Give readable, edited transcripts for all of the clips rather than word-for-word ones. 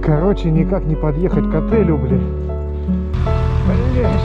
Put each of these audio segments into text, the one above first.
Короче, никак не подъехать к отелю, блин. Блять.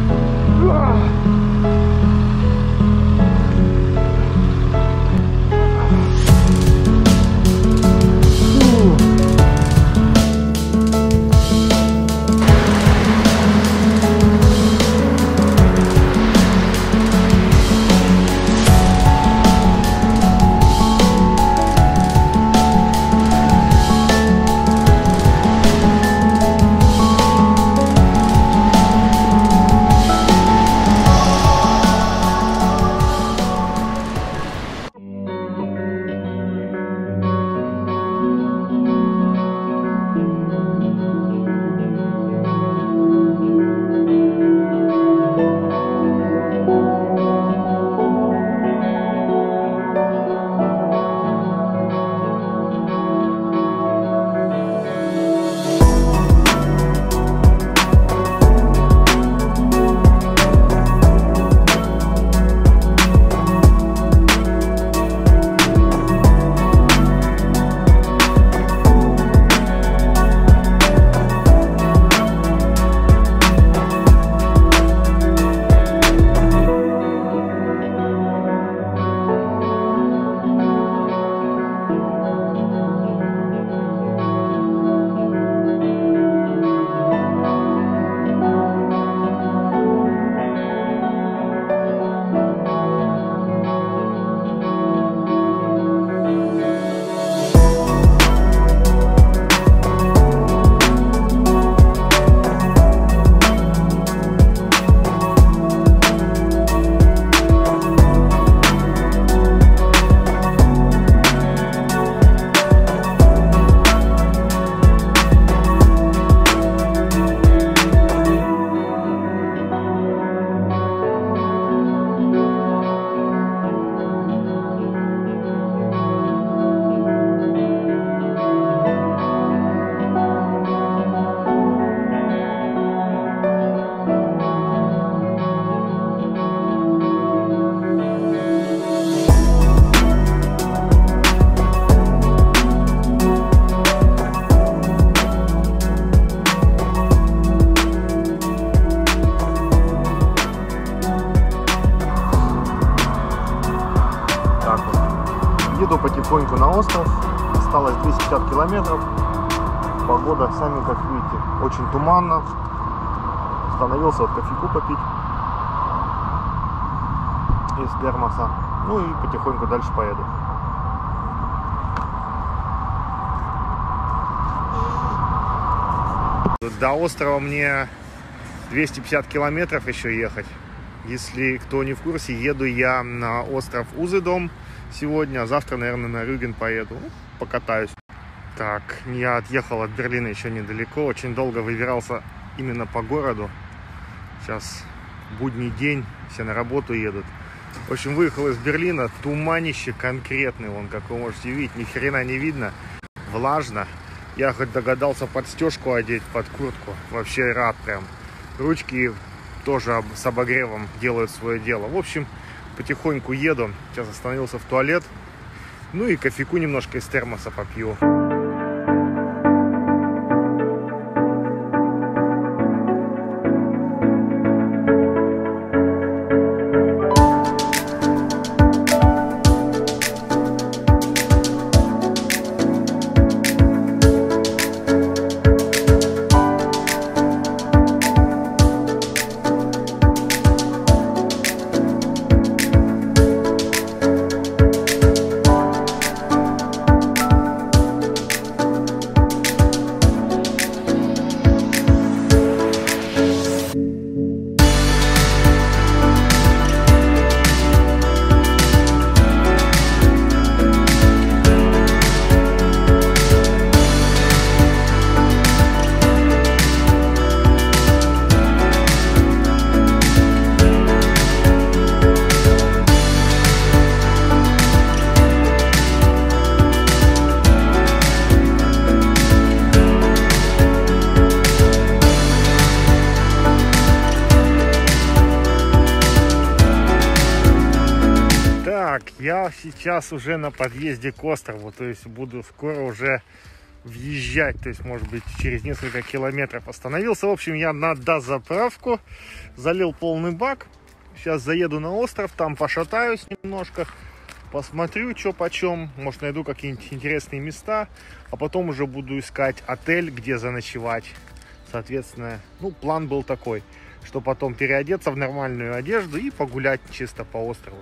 Еду потихоньку на остров, осталось 250 километров, погода, сами как видите, очень туманно, остановился вот кофейку попить из термоса, ну и потихоньку дальше поеду. До острова мне 250 километров еще ехать. Если кто не в курсе, еду я на остров Узедом сегодня, а завтра, наверное, на Рюген поеду. Покатаюсь. Так, я отъехал от Берлина еще недалеко. Очень долго выбирался именно по городу. Сейчас будний день, все на работу едут. В общем, выехал из Берлина. Туманище конкретный, вон, как вы можете видеть. Ни хрена не видно. Влажно. Я хоть догадался подстежку одеть под куртку. Вообще рад прям. Ручки тоже с обогревом делают свое дело. В общем, потихоньку еду. Сейчас остановился в туалет. Ну и кофейку немножко из термоса попью. Я сейчас уже на подъезде к острову, то есть буду скоро уже въезжать, то есть, может быть, через несколько километров остановился. В общем, я на дозаправку залил полный бак. Сейчас заеду на остров, там пошатаюсь немножко, посмотрю, что почем, может, найду какие-нибудь интересные места, а потом уже буду искать отель, где заночевать. Соответственно, ну, план был такой, что потом переодеться в нормальную одежду и погулять чисто по острову.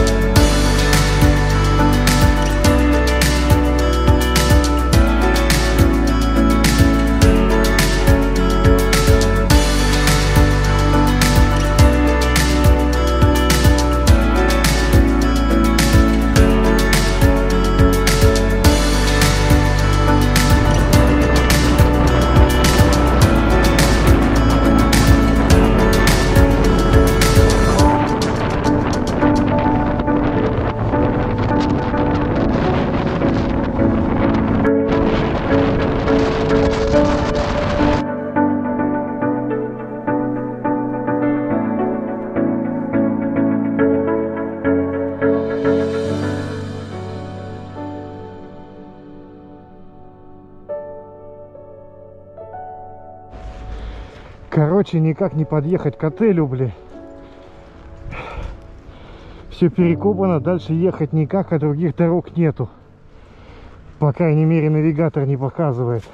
Короче, никак не подъехать к отелю, блин. Все перекопано, дальше ехать никак, а других дорог нету. По крайней мере, навигатор не показывает.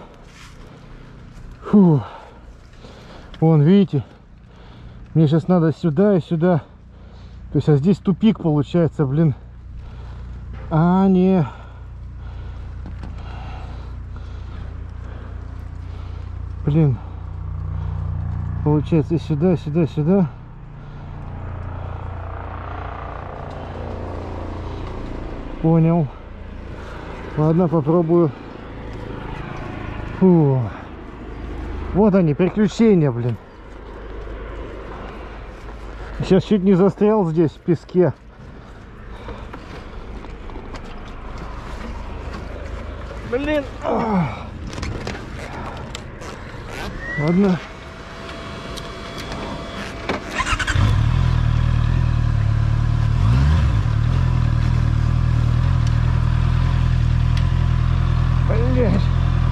Фу. Вон, видите? Мне сейчас надо сюда и сюда. То есть, а здесь тупик получается, блин. А, не. Блин. Получается, сюда, сюда, сюда. Понял. Ладно, попробую. Фу. Вот они, приключения, блин. Сейчас чуть не застрял здесь в песке. Блин. Ладно. Блять.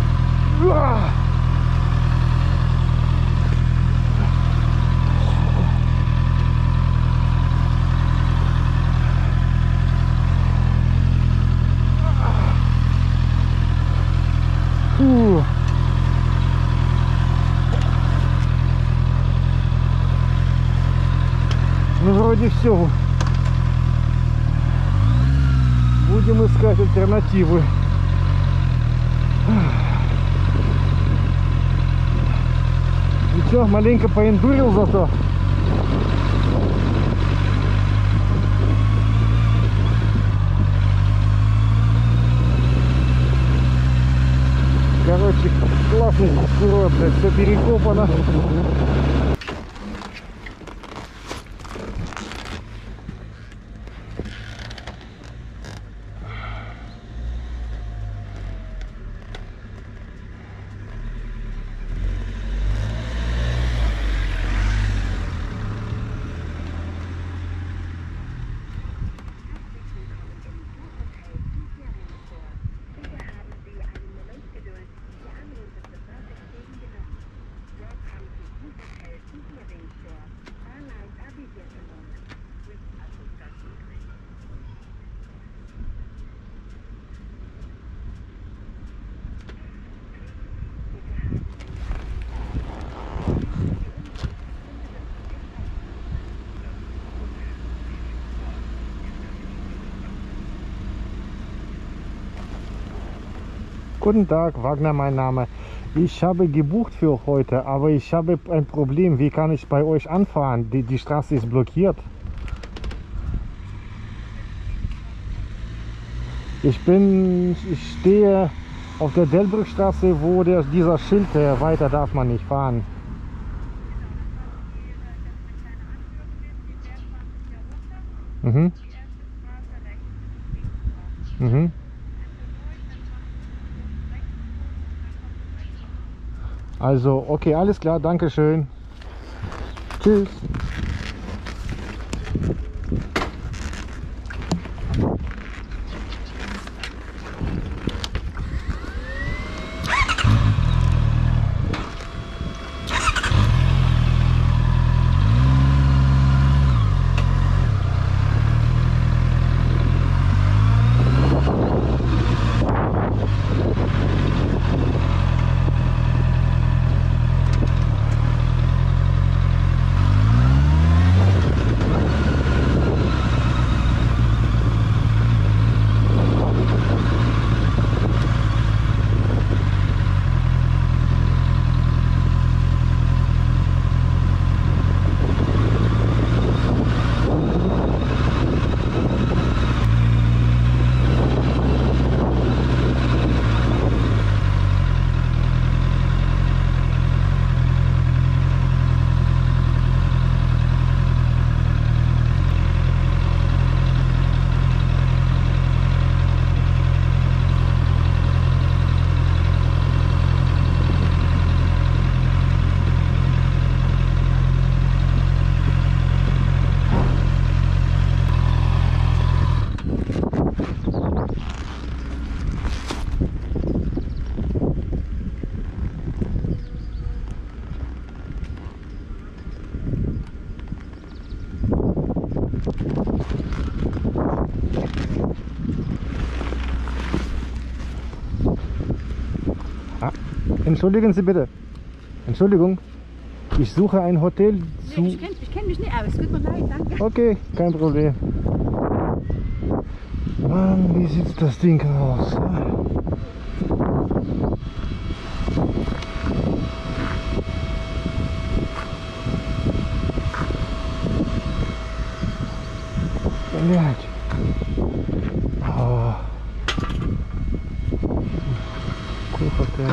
Фу. Ну, вроде все. Будем искать альтернативы. Ничего, маленько поэндурил зато. Короче, классный курорт, все перекопано. Guten Tag, Wagner mein Name. Ich habe gebucht für heute, aber ich habe ein Problem. Wie kann ich bei euch anfahren? Die Straße ist blockiert. Ich stehe auf der Delbrückstraße, wo dieser Schild, weiter darf man nicht fahren. Mhm. Mhm. Also, okay, alles klar, danke schön. Tschüss. Ah, entschuldigen Sie bitte. Entschuldigung. Ich suche ein Hotel zu... Nee, ich kenn mich nicht aus. Tut mir leid, danke. Okay, kein Problem. Mann, wie sieht das Ding aus? Блять. Kurhotel.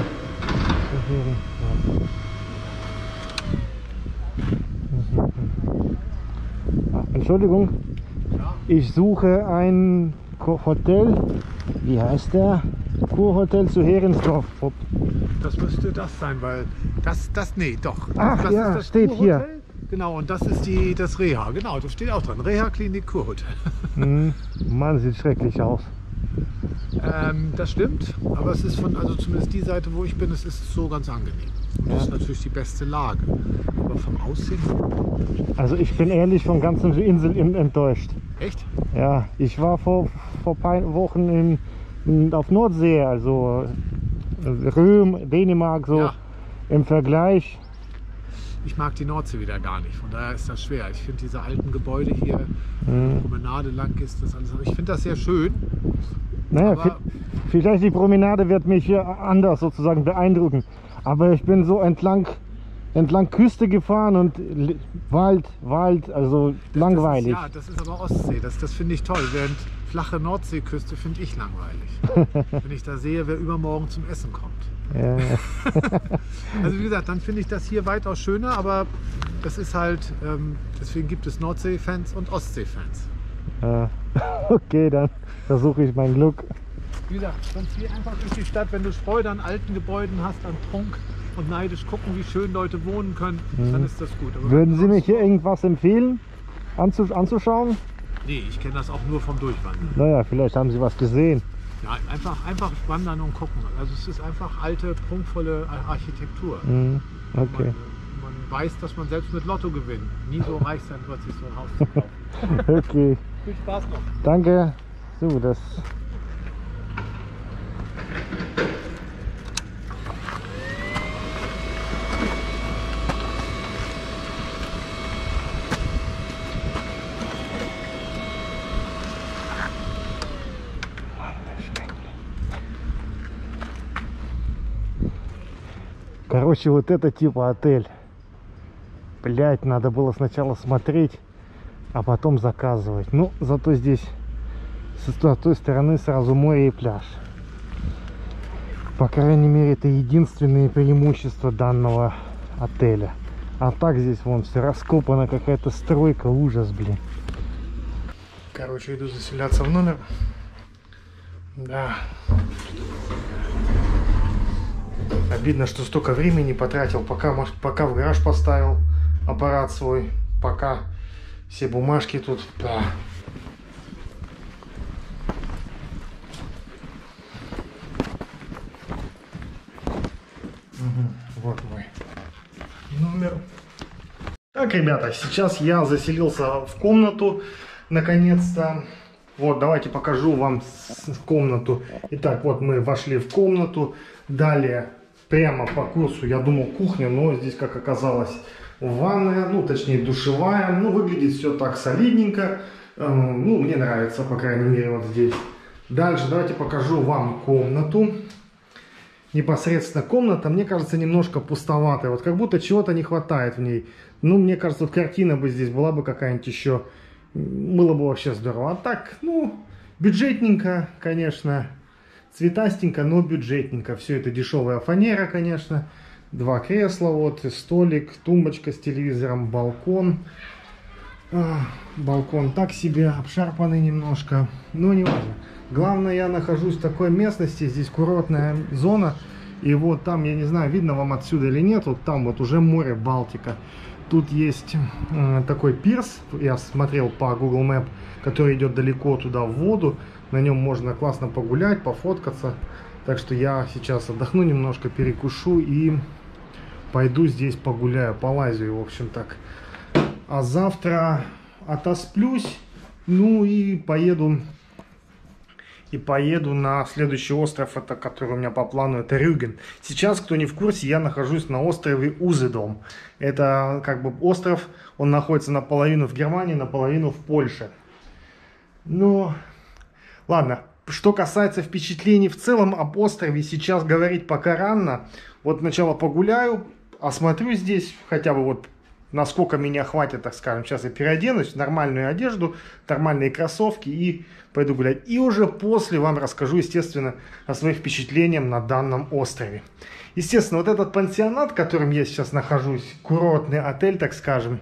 Entschuldigung, ich suche ein Hotel. Wie heißt der? Kurhotel zu Herensdorf. Das müsste das sein, weil nee, doch. Ach das ja, ist das steht hier. Kurhotel. Genau, und das ist das Reha. Genau, das steht auch dran. Reha-Klinik Kurhotel. Mann, sieht schrecklich aus. Das stimmt, aber es ist also zumindest die Seite, wo ich bin, es ist so ganz angenehm. Und das ist natürlich die beste Lage. Aber vom Aussehen... Also ich bin ehrlich von ganzen Insel enttäuscht. Echt? Ja, ich war vor ein paar Wochen auf Nordsee, also Röm, Dänemark, so Ja. im Vergleich. Ich mag die Nordsee wieder gar nicht, von daher ist das schwer. Ich finde diese alten Gebäude hier, Promenade lang ist das alles. Ich finde das sehr schön. Naja, Aber- vielleicht die Promenade wird mich hier anders sozusagen beeindrucken. Aber ich bin so entlang Küste gefahren und Wald, also langweilig. Das ist aber Ostsee, das finde ich toll. Während flache Nordseeküste finde ich langweilig. Wenn ich da sehe, wer übermorgen zum Essen kommt. Ja. Also wie gesagt, dann finde ich das hier weitaus schöner, aber das ist halt, deswegen gibt es Nordsee-Fans und Ostsee-Fans. Okay, dann versuche ich mein Glück. Wie gesagt, sonst geh einfach durch die Stadt, wenn du Freude an alten Gebäuden hast, an Prunk und neidisch gucken, wie schön Leute wohnen können, dann ist das gut. Aber Würden Sie mich hier irgendwas empfehlen, anzuschauen? Nee, ich kenne das auch nur vom Durchwandern. Naja, vielleicht haben Sie was gesehen. Ja, einfach wandern und gucken. Also es ist einfach alte, prunkvolle Architektur. Okay. Man weiß, dass man selbst mit Lotto gewinnt. Nie so reich sein wird, sich so ein Haus zu kaufen. Okay, Viel Spaß noch. danke. So, das... Короче, вот это типа отель. Блять, надо было сначала смотреть, а потом заказывать. Ну, зато здесь с той стороны сразу море и пляж. По крайней мере, это единственные преимущества данного отеля. А так здесь вон все раскопано, какая-то стройка, ужас, блин. Короче, иду заселяться в номер. Да. Обидно, что столько времени потратил, пока в гараж поставил аппарат свой, пока все бумажки тут. Да. Вот мой номер. Так, ребята, сейчас я заселился в комнату, наконец-то. Вот, давайте покажу вам комнату. Итак, вот мы вошли в комнату. Далее, прямо по курсу, я думал, кухня, но здесь, как оказалось, ванная, ну, точнее, душевая. Ну, выглядит все так солидненько. Ну, мне нравится, по крайней мере, вот здесь. Дальше давайте покажу вам комнату. Непосредственно комната, мне кажется, немножко пустоватая. Вот как будто чего-то не хватает в ней. Ну, мне кажется, вот картина бы здесь была бы какая-нибудь еще. Было бы вообще здорово. А так, ну, бюджетненько, конечно. Цветастенько, но бюджетненько. Все это дешевая фанера, конечно. Два кресла, вот, столик, тумбочка с телевизором, балкон. Балкон так себе, обшарпанный немножко. Но не важно. Главное, я нахожусь в такой местности, здесь курортная зона. И вот там, я не знаю, видно вам отсюда или нет, вот там вот уже море, Балтика. Тут есть такой пирс, я смотрел по Google Map, который идет далеко туда в воду. На нем можно классно погулять, пофоткаться. Так что я сейчас отдохну немножко, перекушу и пойду здесь погуляю, полазю, в общем так. А завтра отосплюсь, ну и поеду и поеду на следующий остров, это который у меня по плану, это Рюген. Сейчас, кто не в курсе, я нахожусь на острове Узедом. Это как бы остров, он находится наполовину в Германии, наполовину в Польше. Ну, ладно. Что касается впечатлений в целом об острове, сейчас говорить пока рано. Вот сначала погуляю, осмотрю здесь, хотя бы вот насколько меня хватит, так скажем. Сейчас я переоденусь в нормальную одежду, нормальные кроссовки и пойду гулять. И уже после вам расскажу, естественно, о своих впечатлениях на данном острове. Естественно, вот этот пансионат, в котором я сейчас нахожусь, курортный отель, так скажем,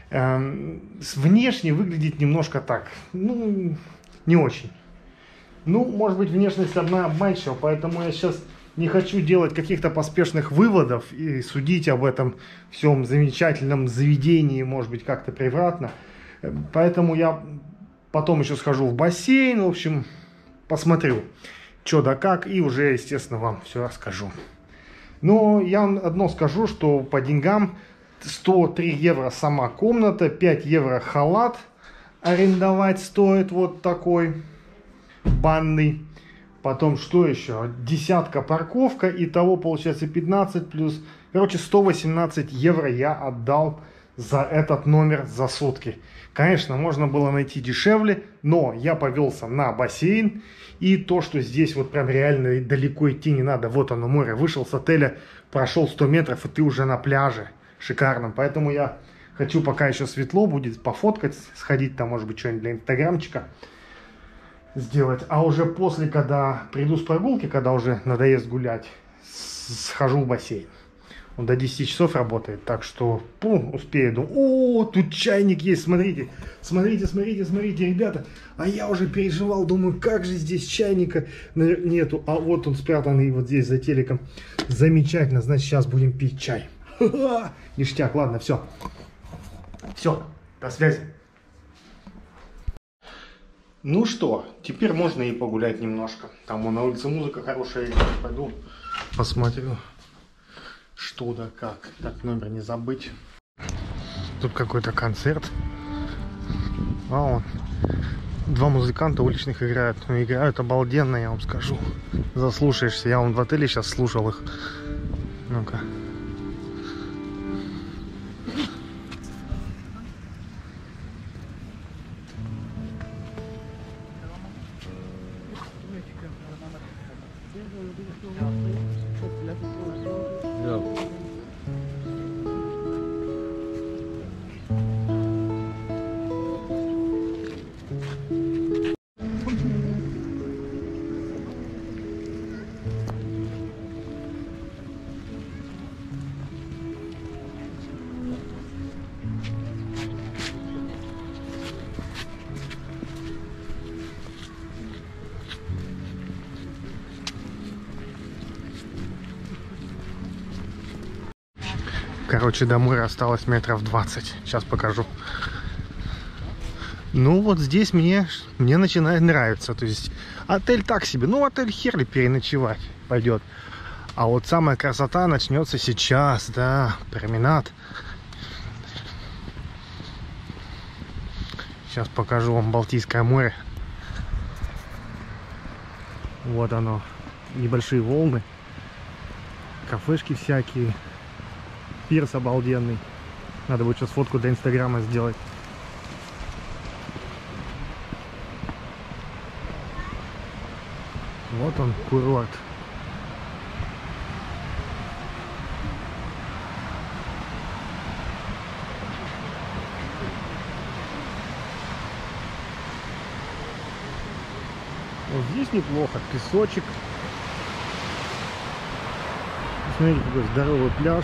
внешне выглядит немножко так, ну, не очень. Ну, может быть, внешность одна обманчива, поэтому я сейчас не хочу делать каких-то поспешных выводов и судить об этом всем замечательном заведении, может быть, как-то превратно. Поэтому я потом еще схожу в бассейн, в общем, посмотрю, что да как, и уже, естественно, вам все расскажу. Но я вам одно скажу, что по деньгам 103 евро сама комната, 5 евро халат арендовать стоит вот такой банный. Потом что еще? Десятка парковка. Итого получается 15 плюс. Короче, 118 евро я отдал за этот номер за сутки. Конечно, можно было найти дешевле, но я повелся на бассейн. И то, что здесь вот прям реально далеко идти не надо. Вот оно море. Вышел с отеля, прошел 100 метров, и ты уже на пляже шикарном. Поэтому я хочу, пока еще светло будет, пофоткать, сходить там, может быть, что-нибудь для инстаграмчика сделать. А уже после, когда приду с прогулки, когда уже надоест гулять, схожу в бассейн. Он до 10 часов работает, так что успею. Думаю, о, тут чайник есть, смотрите. Смотрите, смотрите, смотрите, ребята. А я уже переживал, думаю, как же здесь чайника нету. А вот он спрятанный вот здесь за телеком. Замечательно, значит, сейчас будем пить чай. Ха-ха! Ништяк, ладно, все. Все, до связи. Ну что, теперь можно и погулять немножко. Там на улице музыка хорошая, я пойду посмотрю, что да как. Так, номер не забыть. Тут какой-то концерт. А вон, два музыканта уличных играют. Ну, играют обалденно, я вам скажу. Заслушаешься. Я вон в отеле сейчас слушал их. Ну-ка. Короче, до моря осталось метров 20. Сейчас покажу. Ну, вот здесь мне начинает нравиться. То есть, отель так себе. Ну, отель хер ли переночевать пойдет. А вот самая красота начнется сейчас, да. Променад. Сейчас покажу вам Балтийское море. Вот оно. Небольшие волны. Кафешки всякие. Пирс обалденный. Надо будет сейчас фотку для инстаграма сделать. Вот он, курорт. Вот здесь неплохо. Песочек. Смотрите, какой здоровый пляж.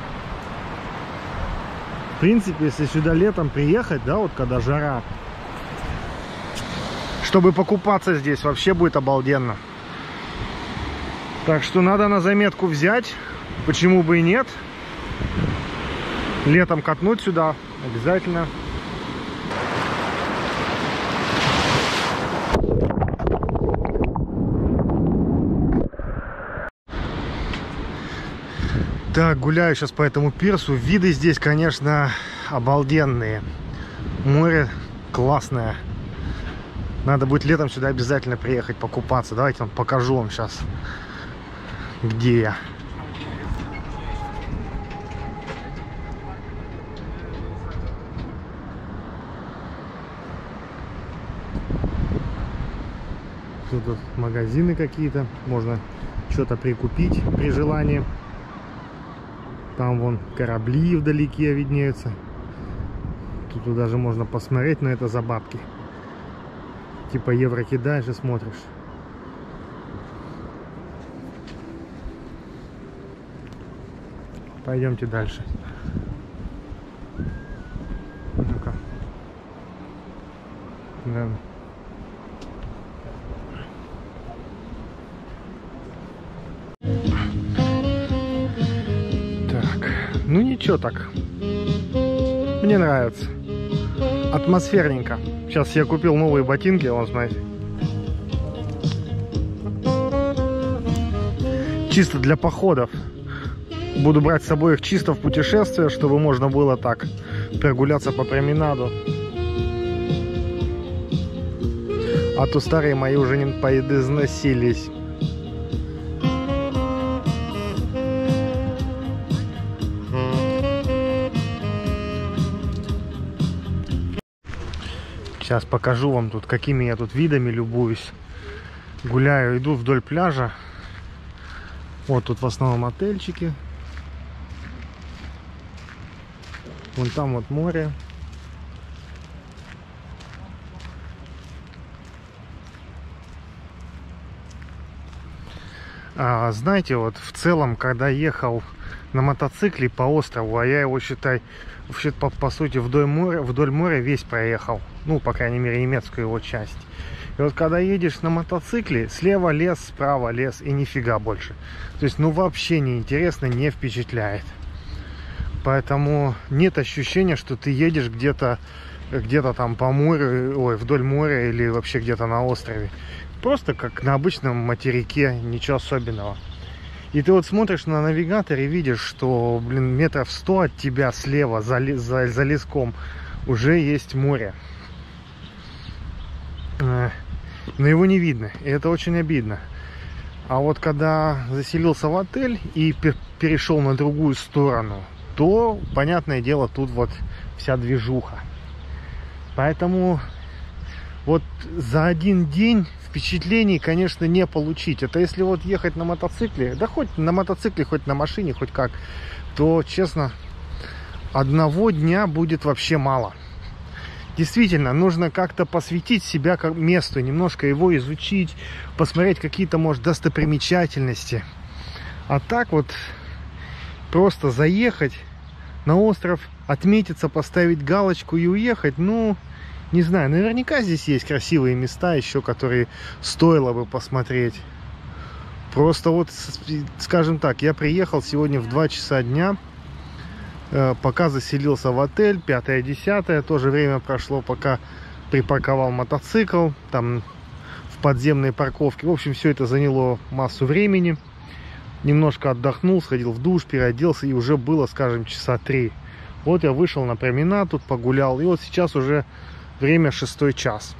В принципе, если сюда летом приехать, да, вот когда жара, чтобы покупаться здесь, вообще будет обалденно. Так что надо на заметку взять, почему бы и нет. Летом катнуть сюда обязательно. Так, гуляю сейчас по этому пирсу. Виды здесь, конечно, обалденные. Море классное. Надо будет летом сюда обязательно приехать покупаться. Давайте вам покажу вам сейчас, где я. Тут магазины какие-то, можно что-то прикупить при желании. Там вон корабли вдалеке виднеются. Тут даже можно посмотреть на это за бабки. Типа евро кидаешь и смотришь. Пойдемте дальше. Ну-ка. Да. Так, ну ничего так. Мне нравится. Атмосферненько. Сейчас я купил новые ботинки, вон, смотрите. Чисто для походов. Буду брать с собой их чисто в путешествие, чтобы можно было так прогуляться по променаду. А то старые мои уже не поизносились. Сейчас покажу вам тут, какими я тут видами любуюсь. Гуляю, иду вдоль пляжа. Вот тут в основном отельчики. Вон там вот море. Знаете, вот в целом, когда ехал на мотоцикле по острову, а я его, считай, по сути вдоль моря весь проехал. Ну, по крайней мере, немецкую его часть. И вот когда едешь на мотоцикле, слева лес, справа лес и нифига больше. То есть, ну, вообще не интересно, не впечатляет. Поэтому нет ощущения, что ты едешь где-то там по морю, ой, вдоль моря или вообще где-то на острове. Просто как на обычном материке, ничего особенного. И ты вот смотришь на навигатор и видишь, что, блин, метров 100 от тебя слева, за леском, уже есть море. Но его не видно, и это очень обидно. А вот когда заселился в отель и перешел на другую сторону, то, понятное дело, тут вот вся движуха. Поэтому вот за один день впечатлений, конечно, не получить. Это если вот ехать на мотоцикле, да хоть на мотоцикле, хоть на машине, хоть как, то, честно, одного дня будет вообще мало. Действительно, нужно как-то посвятить себя как месту, немножко его изучить, посмотреть какие-то, может, достопримечательности. А так вот просто заехать на остров, отметиться, поставить галочку и уехать, ну, не знаю, наверняка здесь есть красивые места еще, которые стоило бы посмотреть. Просто вот, скажем так, я приехал сегодня в 2 часа дня, пока заселился в отель, 5-10, тоже время прошло, пока припарковал мотоцикл, там в подземной парковке. В общем, все это заняло массу времени. Немножко отдохнул, сходил в душ, переоделся, и уже было, скажем, часа 3. Вот я вышел на променад, тут погулял, и вот сейчас уже время 6 час.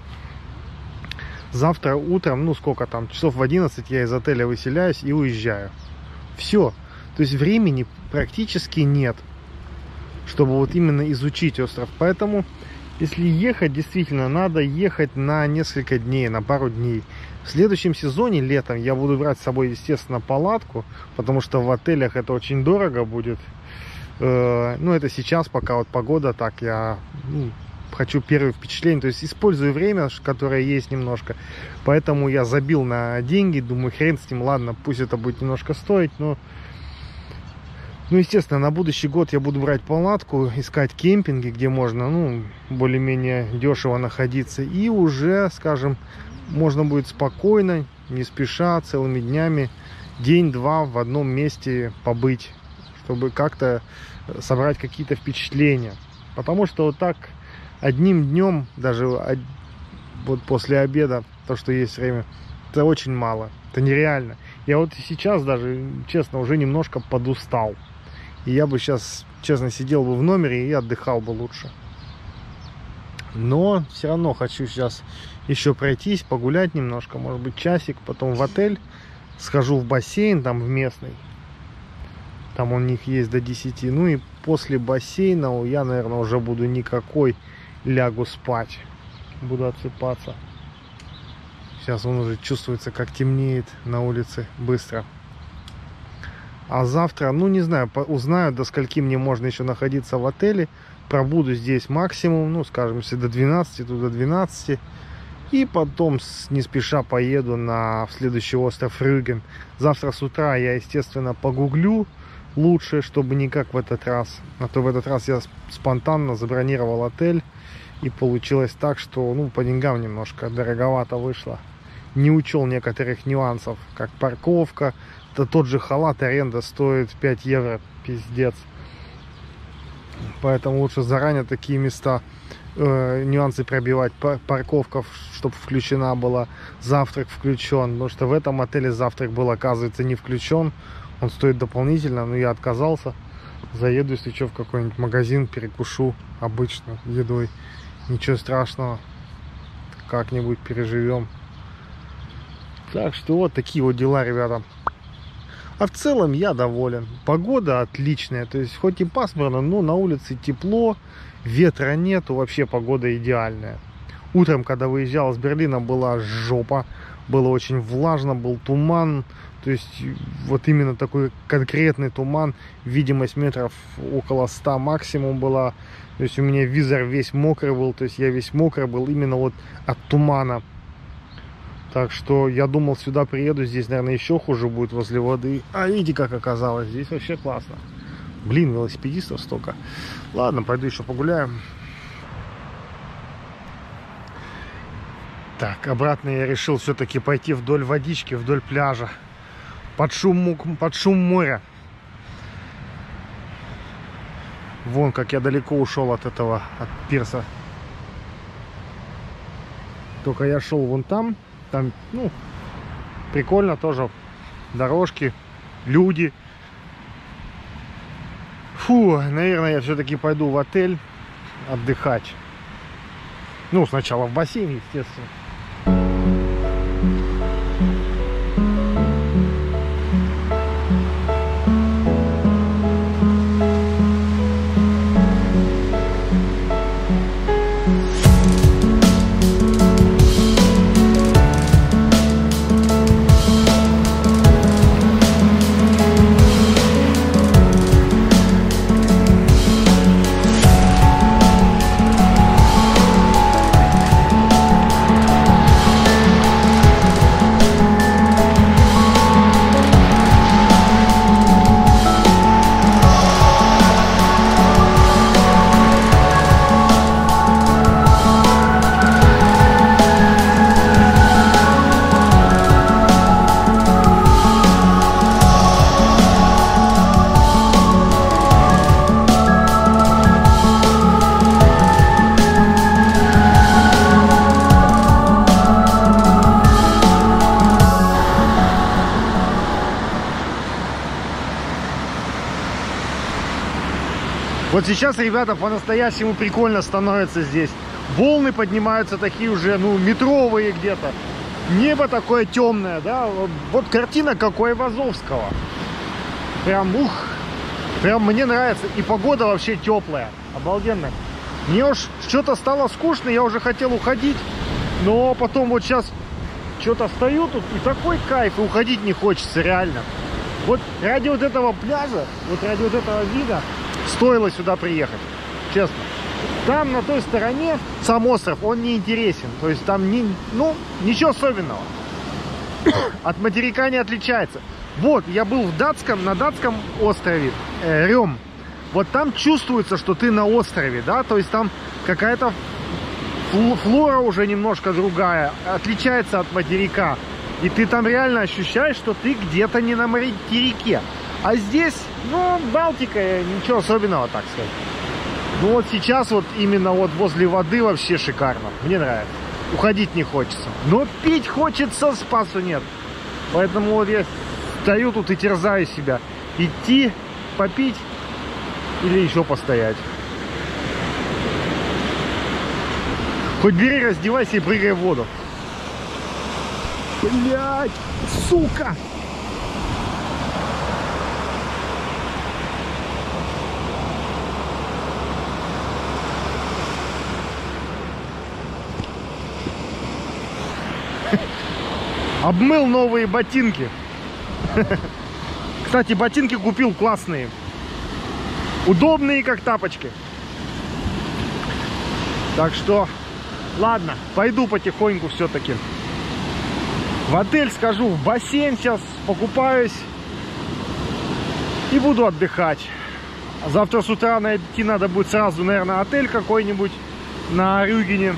Завтра утром, ну сколько там, часов в 11 я из отеля выселяюсь и уезжаю. Все. То есть времени практически нет, чтобы вот именно изучить остров. Поэтому, если ехать, действительно, надо ехать на несколько дней, на пару дней. В следующем сезоне, летом, я буду брать с собой, естественно, палатку, потому что в отелях это очень дорого будет. Ну, это сейчас, пока вот погода так, я хочу первое впечатление, то есть использую время, которое есть немножко. Поэтому я забил на деньги, думаю, хрен с ним, ладно, пусть это будет немножко стоить, но... Ну, естественно, на будущий год я буду брать палатку, искать кемпинги, где можно, ну, более-менее дешево находиться. И уже, скажем, можно будет спокойно, не спеша, целыми днями, день-два в одном месте побыть, чтобы как-то собрать какие-то впечатления. Потому что вот так одним днем, даже вот после обеда, то, что есть время, это очень мало, это нереально. Я вот сейчас даже, честно, уже немножко подустал. И я бы сейчас, честно, сидел бы в номере и отдыхал бы лучше. Но все равно хочу сейчас еще пройтись, погулять немножко, может быть часик, потом в отель, схожу в бассейн там в местный, там у них есть до 10, ну и после бассейна я, наверное, уже буду никакой, лягу спать, буду отсыпаться. Сейчас он уже чувствуется, как темнеет на улице быстро. А завтра, ну не знаю, узнаю, до скольки мне можно еще находиться в отеле. Пробуду здесь максимум, ну скажем, если до 12, то до 12. И потом не спеша поеду в следующий остров Рюген. Завтра с утра я, естественно, погуглю лучше, чтобы не как в этот раз. А то в этот раз я спонтанно забронировал отель. И получилось так, что ну, по деньгам немножко дороговато вышло. Не учел некоторых нюансов, как парковка. Да тот же халат, аренда стоит 5 евро, пиздец. Поэтому лучше заранее такие места, нюансы пробивать. Парковка, чтобы включена была, завтрак включен. Потому что в этом отеле завтрак был, оказывается, не включен. Он стоит дополнительно, но я отказался. Заеду, если что, в какой-нибудь магазин, перекушу обычно едой. Ничего страшного, как-нибудь переживем. Так что вот такие вот дела, ребята. А в целом я доволен. Погода отличная. То есть хоть и пасмурно, но на улице тепло, ветра нету. Вообще погода идеальная. Утром, когда выезжал из Берлина, была жопа. Было очень влажно, был туман. То есть вот именно такой конкретный туман. Видимость метров около 100 максимум была. То есть у меня визор весь мокрый был. То есть я весь мокрый был именно вот от тумана. Так что я думал, сюда приеду, здесь, наверное, еще хуже будет возле воды. А видите, как оказалось, здесь вообще классно. Блин, велосипедистов столько. Ладно, пойду еще погуляю. Так, обратно я решил все-таки пойти вдоль водички, вдоль пляжа. Под шум моря. Вон, как я далеко ушел от этого, от пирса. Только я шел вон там. Там, ну, прикольно тоже. Дорожки, люди. Фу, наверное, я все-таки пойду в отель отдыхать. Ну, сначала в бассейн, естественно. Вот сейчас, ребята, по-настоящему прикольно становится здесь. Волны поднимаются такие уже, ну, метровые где-то. Небо такое темное, да. Вот картина как у Айвазовского. Прям, ух, прям мне нравится. И погода вообще теплая, обалденная. Мне уж что-то стало скучно, я уже хотел уходить. Но потом вот сейчас что-то стою тут, и такой кайф, и уходить не хочется, реально. Вот ради вот этого пляжа, вот ради вот этого вида стоило сюда приехать, честно. Там на той стороне сам остров, он не интересен. То есть там ничего особенного. От материка не отличается. Вот, я был на датском острове Рём. Вот там чувствуется, что ты на острове, да, то есть там какая-то флора уже немножко другая, отличается от материка. И ты там реально ощущаешь, что ты где-то не на материке. А здесь, ну, Балтика, ничего особенного, так сказать. Ну вот сейчас вот именно вот возле воды вообще шикарно. Мне нравится. Уходить не хочется. Но пить хочется, спасу нет. Поэтому вот я стою тут и терзаю себя. Идти, попить или еще постоять. Хоть бери, раздевайся и прыгай в воду. Блять, сука! Обмыл новые ботинки. Кстати, ботинки купил классные. Удобные, как тапочки. Так что, ладно, пойду потихоньку все-таки. В отель схожу, в бассейн сейчас покупаюсь. И буду отдыхать. А завтра с утра найти надо будет сразу, наверное, отель какой-нибудь на Рюгене.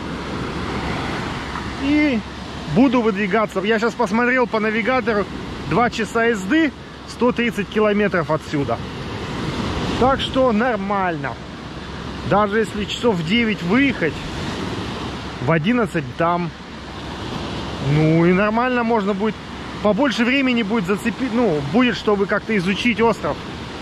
И буду выдвигаться. Я сейчас посмотрел по навигатору. 2 часа езды, 130 километров отсюда. Так что нормально. Даже если часов в 9 выехать, в 11 там. Ну и нормально можно будет. Побольше времени будет зацепить. Ну, будет, чтобы как-то изучить остров.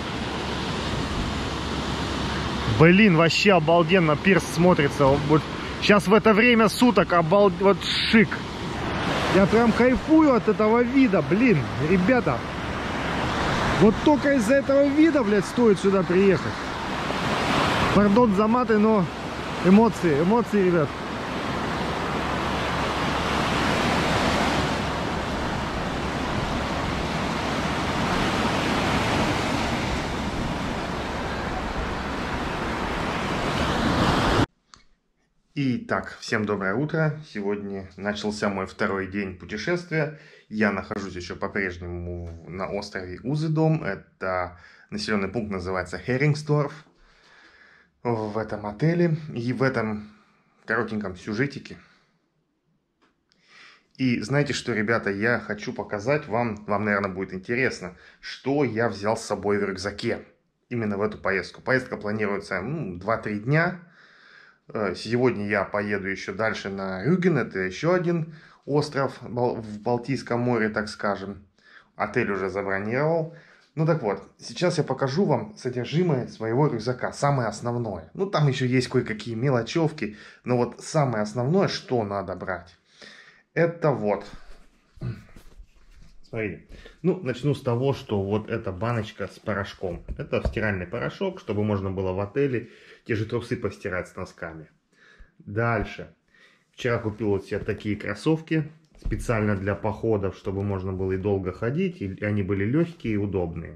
Блин, вообще обалденно пирс смотрится. Вот сейчас в это время суток вот шик. Я прям кайфую от этого вида, блин, ребята. Вот только из-за этого вида, блядь, стоит сюда приехать. Пардон за маты, но эмоции, ребят. Итак, всем доброе утро. Сегодня начался мой второй день путешествия. Я нахожусь еще по-прежнему на острове Узедом. Это населенный пункт называется Херингсдорф. В этом отеле и в этом коротеньком сюжетике. И знаете что, ребята, я хочу показать вам, наверное, будет интересно, что я взял с собой в рюкзаке именно в эту поездку. Поездка планируется 2-3 дня. Сегодня я поеду еще дальше на Рюген, это еще один остров в Балтийском море, так скажем. Отель уже забронировал. Ну так вот, сейчас я покажу вам содержимое своего рюкзака, самое основное. Ну там еще есть кое-какие мелочевки, но вот самое основное, что надо брать, это вот. Смотрите, ну начну с того, что вот эта баночка с порошком. Это стиральный порошок, чтобы можно было в отеле те же трусы постирать с носками. Дальше. Вчера купил вот себе такие кроссовки специально для походов, чтобы можно было и долго ходить, и они были легкие и удобные.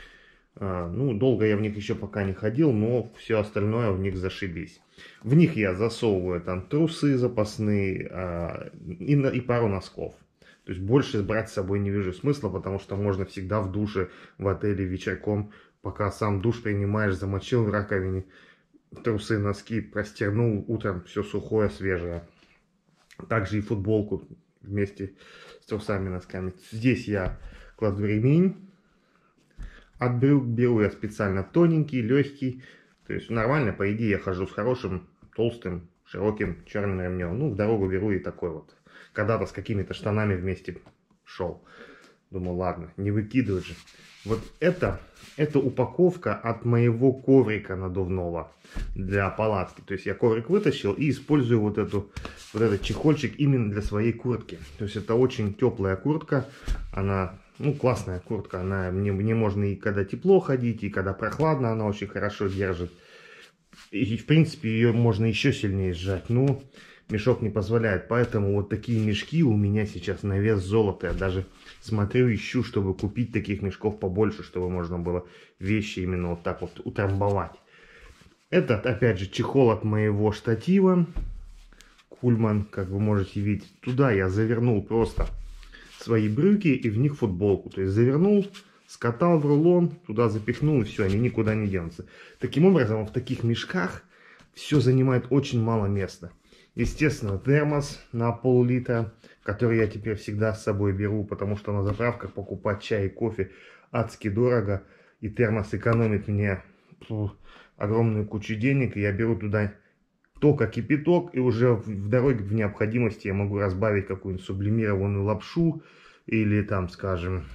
Ну, долго я в них еще пока не ходил, но все остальное в них зашибись. В них я засовываю там трусы запасные и пару носков. То есть больше брать с собой не вижу смысла, потому что можно всегда в душе в отеле вечерком, пока сам душ принимаешь, замочил в раковине, трусы, носки простернул, утром все сухое, свежее. Также и футболку вместе с трусами, носками. Здесь я кладу ремень. От брюк беру я специально тоненький, легкий. То есть нормально, по идее, я хожу с хорошим, толстым, широким черным ремнем. Ну, в дорогу беру и такой вот. Когда-то с какими-то штанами вместе шел. Думаю, ладно, не выкидывать же. Вот это упаковка от моего коврика надувного для палатки. То есть я коврик вытащил и использую вот этот чехольчик именно для своей куртки. То есть это очень теплая куртка. Она, ну, классная куртка. Мне можно и когда тепло ходить, и когда прохладно, она очень хорошо держит. И в принципе ее можно еще сильнее сжать. Но мешок не позволяет. Поэтому вот такие мешки у меня сейчас на вес золота. Я даже смотрю, ищу, чтобы купить таких мешков побольше, чтобы можно было вещи именно вот так вот утрамбовать. Это, опять же, чехол от моего штатива. Кульман, как вы можете видеть. Туда я завернул просто свои брюки и в них футболку. То есть завернул, скатал в рулон, туда запихнул и все, они никуда не денутся. Таким образом, в таких мешках все занимает очень мало места. Естественно, термос на пол-литра, который я теперь всегда с собой беру, потому что на заправках покупать чай и кофе адски дорого. И термос экономит мне огромную кучу денег. И я беру туда только кипяток, и уже в дороге в необходимости я могу разбавить какую-нибудь сублимированную лапшу или там, скажем,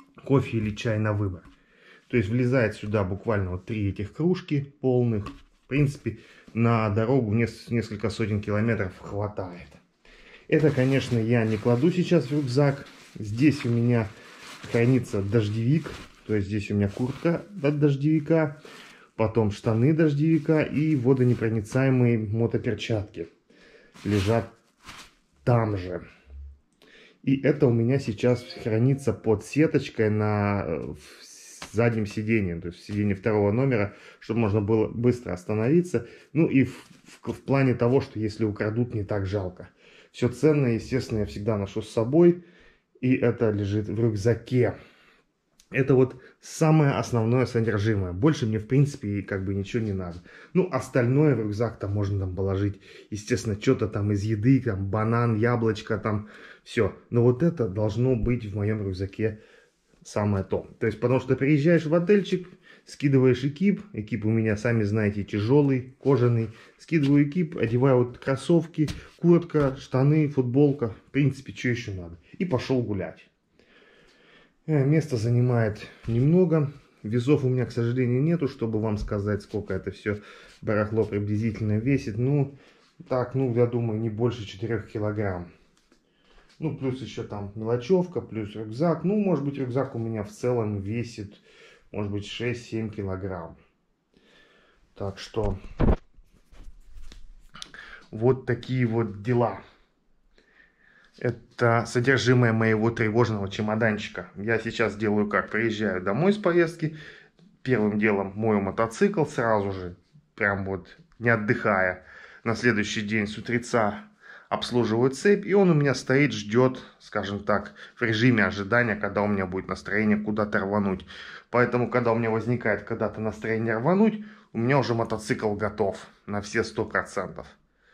кофе или чай на выбор. То есть влезает сюда буквально вот 3 этих кружки полных. В принципе, на дорогу несколько сотен километров хватает. Это, конечно, я не кладу сейчас в рюкзак. Здесь у меня хранится дождевик, то есть здесь у меня куртка от дождевика, потом штаны дождевика и водонепроницаемые мотоперчатки лежат там же. И это у меня сейчас хранится под сеточкой на заднем сиденье, то есть в сиденье второго номера, чтобы можно было быстро остановиться. Ну и в плане того, что если украдут, не так жалко. Все ценное, естественно, я всегда ношу с собой, и это лежит в рюкзаке. Это вот самое основное содержимое. Больше мне, в принципе, как бы ничего не надо. Ну, остальное в рюкзак-то можно там положить. Естественно, что-то там из еды, там банан, яблочко, там все. Но вот это должно быть в моем рюкзаке самое то. То есть, потому что приезжаешь в отельчик, скидываешь экип. Экип у меня, сами знаете, тяжелый, кожаный. Скидываю экип, одеваю вот кроссовки, куртка, штаны, футболка. В принципе, что еще надо. И пошел гулять. Место занимает немного. Весов у меня, к сожалению, нету, чтобы вам сказать, сколько это все барахло приблизительно весит. Ну, так, ну, я думаю, не больше 4 килограмм. Ну, плюс еще там мелочевка, плюс рюкзак. Ну, может быть, рюкзак у меня в целом весит, может быть, 6-7 килограмм. Так что, вот такие вот дела. Это содержимое моего тревожного чемоданчика. Я сейчас делаю как? Приезжаю домой с поездки. Первым делом мою мотоцикл сразу же, прям вот не отдыхая. На следующий день с утреца обслуживаю цепь. И он у меня стоит, ждет, скажем так, в режиме ожидания, когда у меня будет настроение куда-то рвануть. Поэтому, когда у меня возникает когда-то настроение рвануть, у меня уже мотоцикл готов на все 100%.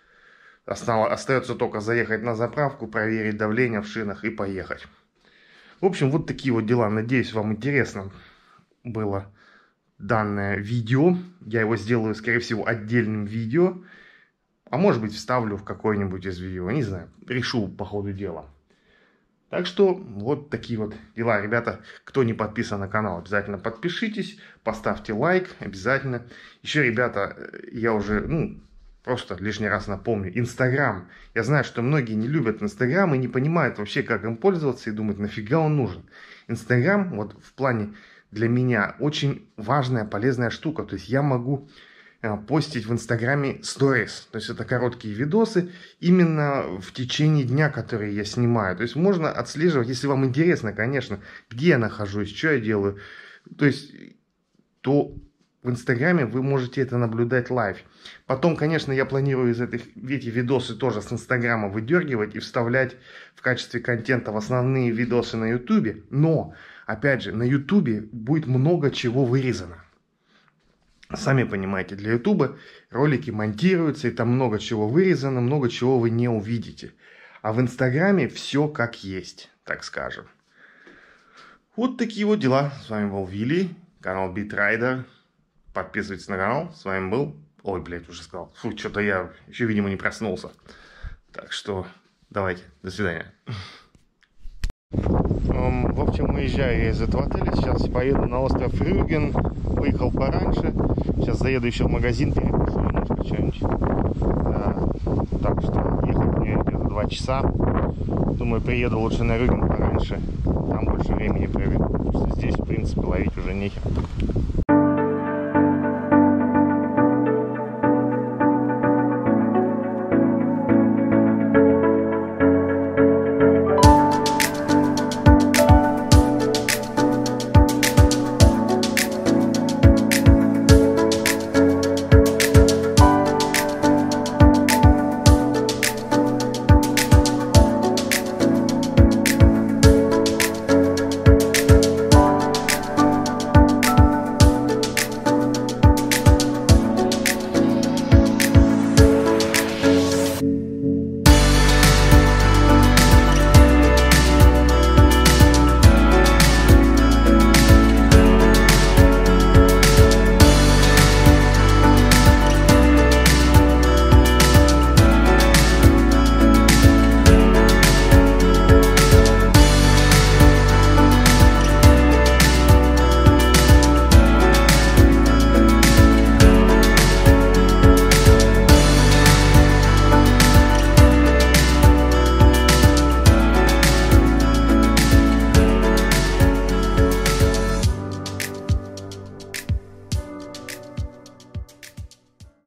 Остается только заехать на заправку, проверить давление в шинах и поехать. В общем, вот такие вот дела. Надеюсь, вам интересно было данное видео. Я его сделаю, скорее всего, отдельным видео. А может быть, вставлю в какое-нибудь из видео. Не знаю, решу по ходу дела. Так что, вот такие вот дела. Ребята, кто не подписан на канал, обязательно подпишитесь. Поставьте лайк, обязательно. Еще, ребята, я уже, просто лишний раз напомню, Инстаграм. Я знаю, что многие не любят Инстаграм и не понимают вообще, как им пользоваться, и думают, нафига он нужен. Инстаграм, вот в плане для меня, очень важная, полезная штука. То есть я могу постить в Инстаграме сторис. То есть это короткие видосы именно в течение дня, которые я снимаю. То есть можно отслеживать, если вам интересно, конечно, где я нахожусь, что я делаю. То есть, то в Инстаграме вы можете это наблюдать лайв. Потом, конечно, я планирую эти видосы тоже с Инстаграма выдергивать и вставлять в качестве контента в основные видосы на Ютубе. Но, опять же, на Ютубе будет много чего вырезано. Сами понимаете, для Ютуба ролики монтируются, и там много чего вырезано, много чего вы не увидите. А в Инстаграме все как есть, так скажем. Вот такие вот дела. С вами был Вилли, канал BitRider. Подписывайтесь на канал. С вами был... Ой, блядь, уже сказал. Фу, что-то я еще, видимо, не проснулся. Так что давайте, до свидания. В общем, уезжаю я из этого отеля. Сейчас поеду на остров Рюген. Выехал пораньше. Сейчас заеду еще в магазин, перекушу немножко что-нибудь. Так что ехать мне где-то 2 часа. Думаю, приеду лучше на Рюген пораньше. Там больше времени проведу. Потому что здесь, в принципе, ловить уже нехер.